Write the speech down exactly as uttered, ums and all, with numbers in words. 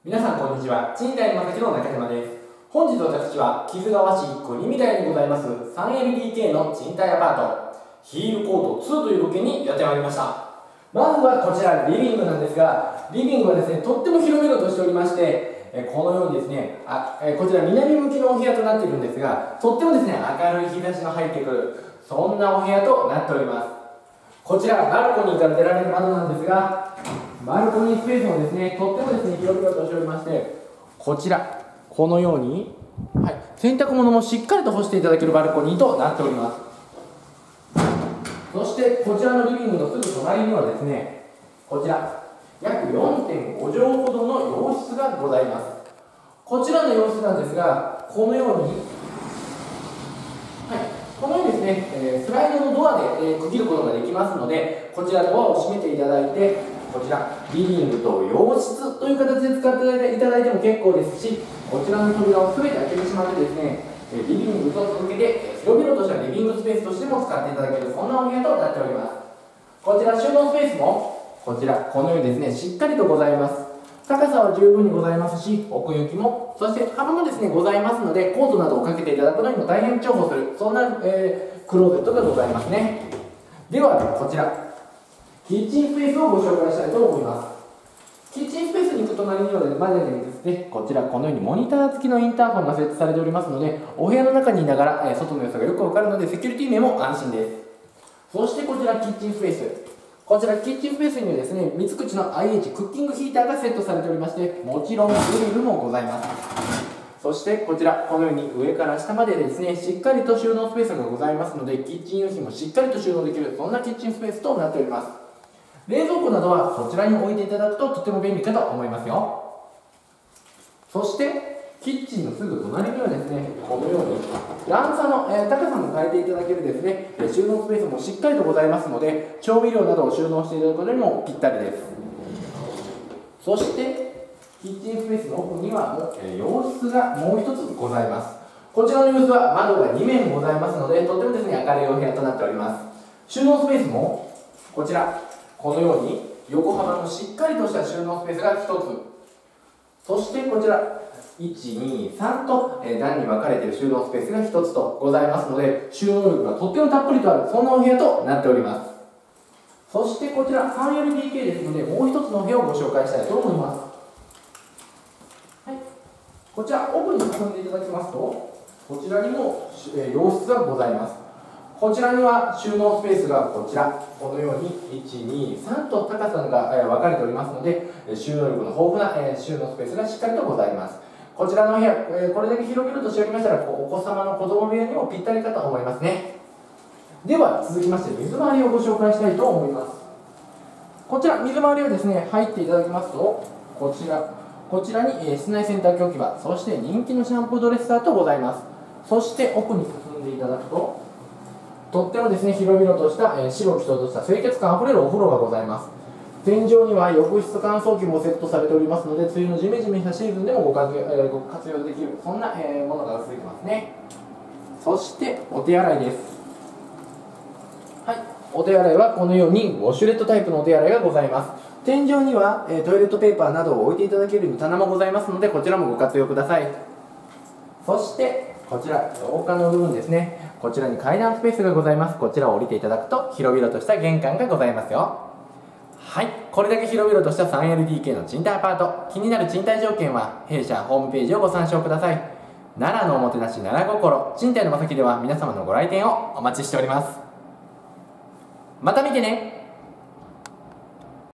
皆さんこんにちは。賃貸のまさきの中島です。本日私は木津川市国見台にございます スリーエルディーケー の賃貸アパートヒールコートツーという物件にやってまいりました。まずはこちらリビングなんですが、リビングはですねとっても広々としておりまして、えこのようにですねあえこちら南向きのお部屋となっているんですが、とってもですね明るい日差しの入ってくるそんなお部屋となっております。こちらバルコニーから出られる窓なんですが、バルコニースペースもですねとってもですね広々としておりまして、こちらこのように、はい、洗濯物もしっかりと干していただけるバルコニーとなっております。そしてこちらのリビングのすぐ隣にはですねこちら約 よんてんご 畳ほどの洋室がございます。こちらの洋室なんですが、このように、はい、このようにですね、えー、スライドのドアで、えー、区切ることができますので、こちらドアを閉めていただいて、こちらリビングと洋室という形で使っていただいても結構ですし、こちらの扉を全て開けてしまってですね、リビングと続けて広々としたリビングスペースとしても使っていただける、そんなお部屋となっております。こちら収納スペースもこちらこのようにですねしっかりとございます。高さは十分にございますし、奥行きも、そして幅もですねございますので、コートなどをかけていただくのにも大変重宝する、そんな、えー、クローゼットがございますね。ではこちらキッチンスペースをご紹介したいと思います。キッチンスペースに行く隣にはまでにですね、こちらこのようにモニター付きのインターホンが設置されておりますので、お部屋の中にいながら、えー、外の様子がよくわかるのでセキュリティ面も安心です。そしてこちらキッチンスペース、こちらキッチンスペースにはですね三口の アイエイチ クッキングヒーターがセットされておりまして、もちろんグリルもございます。そしてこちらこのように上から下までですねしっかりと収納スペースがございますので、キッチン用品もしっかりと収納できる、そんなキッチンスペースとなっております。冷蔵庫などはこちらに置いていただくととても便利かと思いますよ。そしてキッチンのすぐ隣にはですねこのように段差の、えー、高さも変えていただけるですね収納スペースもしっかりとございますので、調味料などを収納していただくことにもぴったりです。そしてキッチンスペースの奥にはもう、えー、洋室がもう一つございます。こちらの様子は窓がに面ございますので、とてもですね明るいお部屋となっております。収納スペースもこちらこのように横幅のしっかりとした収納スペースがひとつ、そしてこちらいち、に、さんと、えー、段に分かれている収納スペースがひとつとございますので、収納力がとってもたっぷりとある、そんなお部屋となっております。そしてこちら スリーエルディーケー ですので、もう一つのお部屋をご紹介したいと思います。はい、こちら奥に進んでいただきますと、こちらにも、えー、洋室がございます。こちらには収納スペースがこちらこのようにいち、に、さんと高さが、えー、分かれておりますので、収納力の豊富な、えー、収納スペースがしっかりとございます。こちらの部屋、えー、これだけ広々としておりましたら、お子様の子供部屋にもぴったりかと思いますね。では続きまして水回りをご紹介したいと思います。こちら水回りをですね入っていただきますと、こちらこちらに、えー、室内洗濯機置き場、そして人気のシャンプードレッサーとございます。そして奥に進んでいただくと、とってもですね広々とした、えー、白くとした清潔感あふれるお風呂がございます。天井には浴室乾燥機もセットされておりますので、梅雨のジメジメしたシーズンでもご活用、えー、ご活用できる、そんな、えー、ものがついてますね。そしてお手洗いです。はい、お手洗いはこのようにウォシュレットタイプのお手洗いがございます。天井には、えー、トイレットペーパーなどを置いていただけるように棚もございますので、こちらもご活用ください。そしてこちら廊下の部分ですね、こちらに階段スペースがございます。こちらを降りていただくと広々とした玄関がございますよ。はい、これだけ広々とした スリーエルディーケー の賃貸アパート、気になる賃貸条件は弊社ホームページをご参照ください。奈良のおもてなし奈良心賃貸のまさきでは皆様のご来店をお待ちしております。また見てね。